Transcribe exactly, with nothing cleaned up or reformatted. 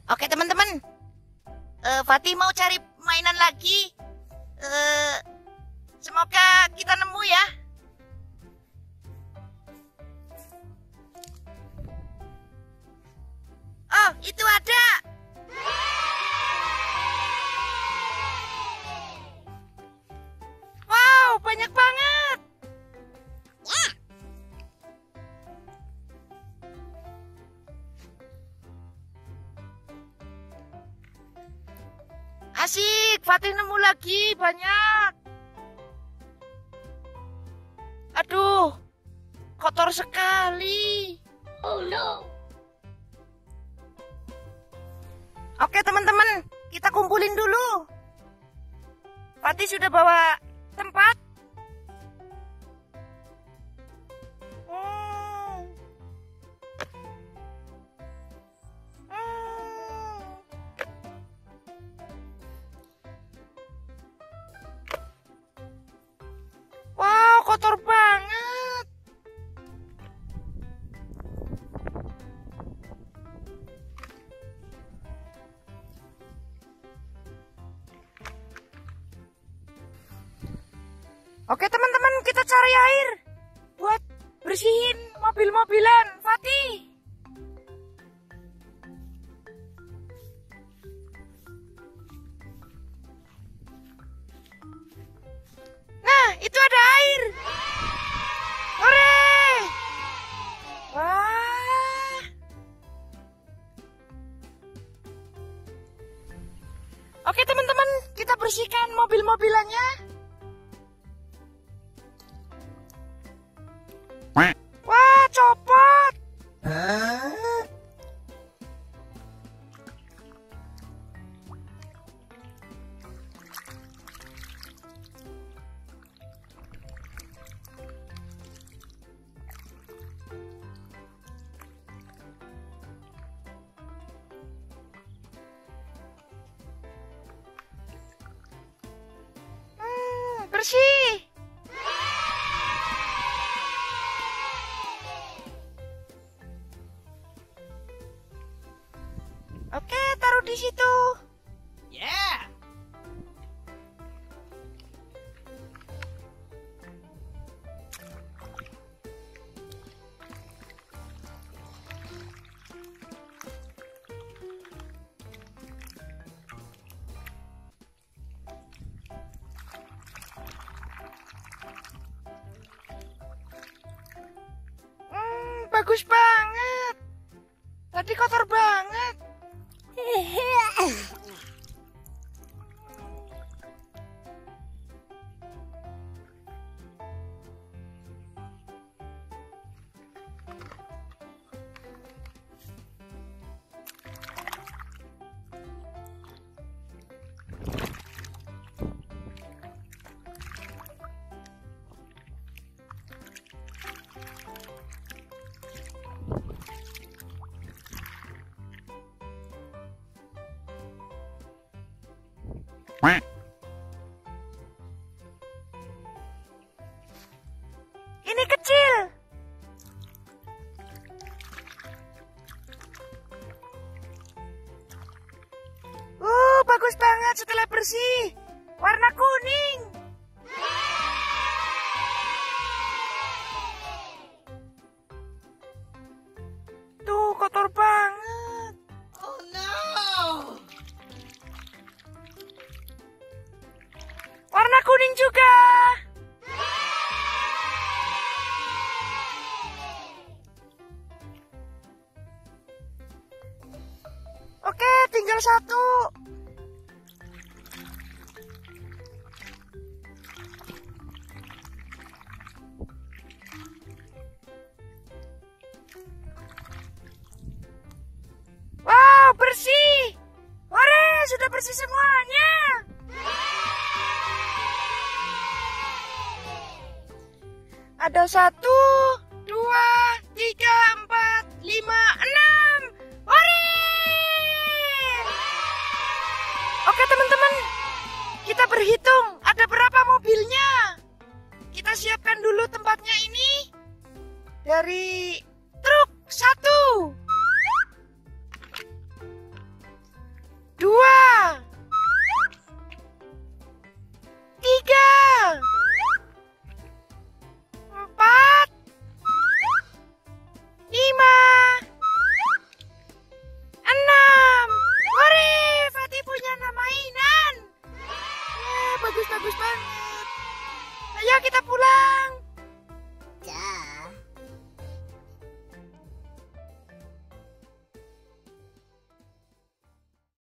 Oke teman-teman, uh, Fatih mau cari mainan lagi. Uh, semoga kita nemu ya. Oh, itu ada. Wow, banyak banget. Ya. Asik, Fatih nemu lagi banyak. Aduh, kotor sekali. Oh no. Oke teman-teman, kita kumpulin dulu. Fatih sudah bawa tempat. Hmm. Hmm. Wow, kotor banget. Oke teman-teman, kita cari air buat bersihin mobil-mobilan Fatih. Nah, itu ada air. Hore! Wah. Oke teman-teman, kita bersihkan mobil-mobilannya. Wah, copot. Hah? Hmm, bersih. Oke, taruh di situ. Yeah. Hmm, bagus banget. Tadi kotor banget. Ini kecil. Uh, bagus banget setelah bersih. Warna kuning. Tuh, kotor banget. Oh no. Warna kuning juga. Oke, tinggal satu. Wow, bersih. Hore, sudah bersih semuanya. Ada satu, dua, tiga, empat, lima, enam. Hore! Oke teman-teman, kita berhitung ada berapa mobilnya. Kita siapkan dulu tempatnya ini. Dari